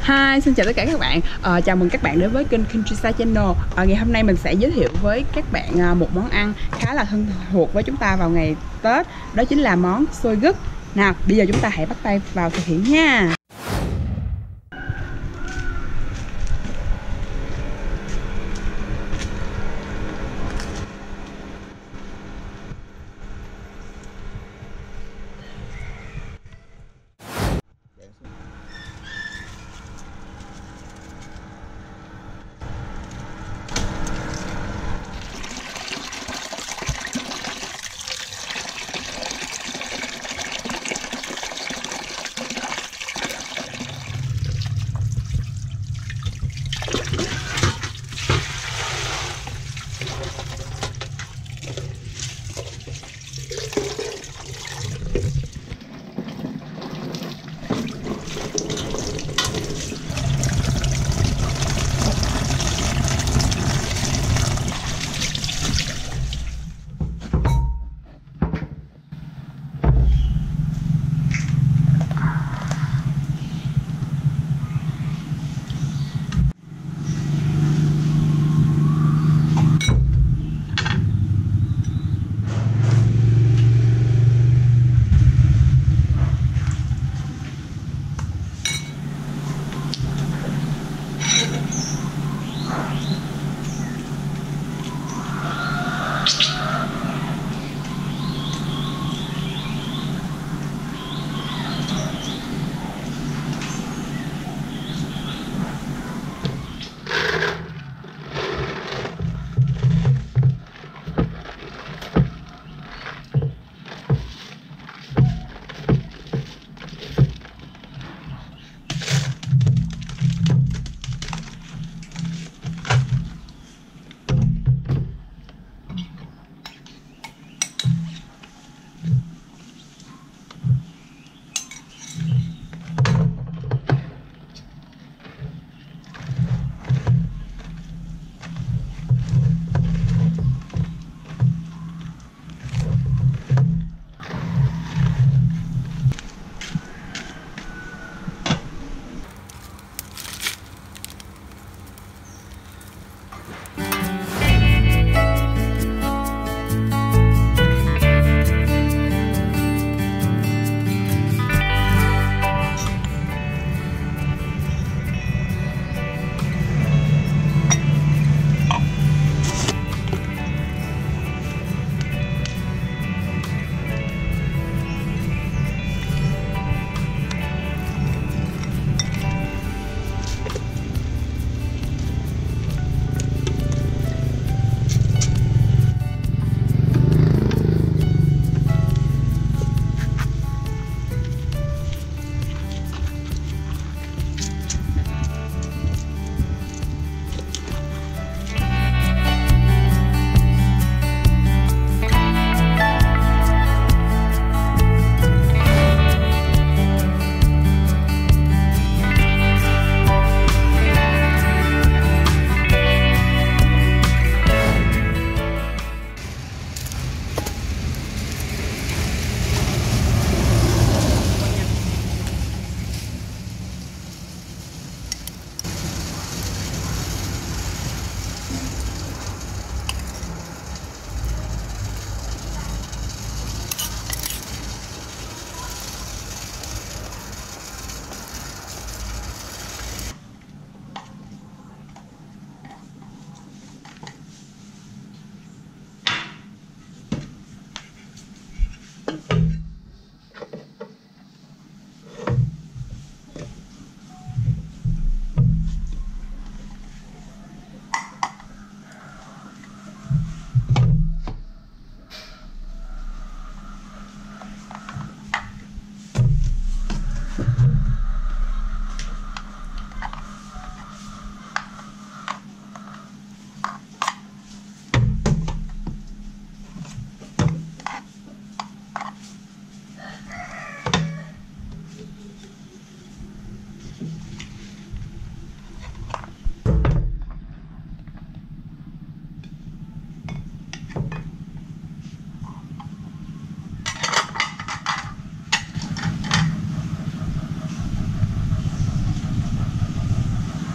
Hi, xin chào tất cả các bạn. Chào mừng các bạn đến với kênh Countryside Channel. Ngày hôm nay mình sẽ giới thiệu với các bạn một món ăn khá là thân thuộc với chúng ta vào ngày Tết. Đó chính là món xôi gấc. Nào, bây giờ chúng ta hãy bắt tay vào thực hiện nha.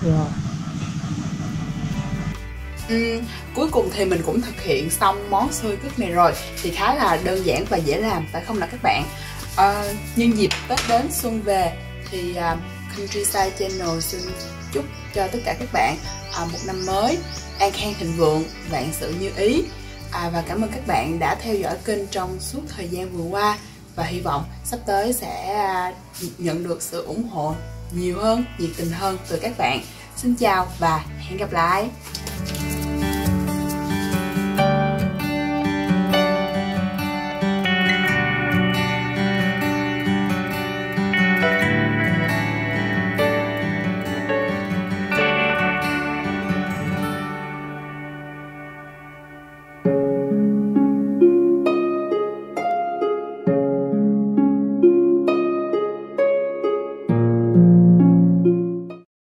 Rồi. Cuối cùng thì mình cũng thực hiện xong món xôi cứt này rồi. Thì khá là đơn giản và dễ làm, phải không nào các bạn? Nhân dịp Tết đến xuân về thì Countryside Channel xin chúc cho tất cả các bạn một năm mới an khang thịnh vượng, vạn sự như ý. Và cảm ơn các bạn đã theo dõi kênh trong suốt thời gian vừa qua, và hy vọng sắp tới sẽ nhận được sự ủng hộ nhiều hơn, nhiệt tình hơn từ các bạn. Xin chào và hẹn gặp lại.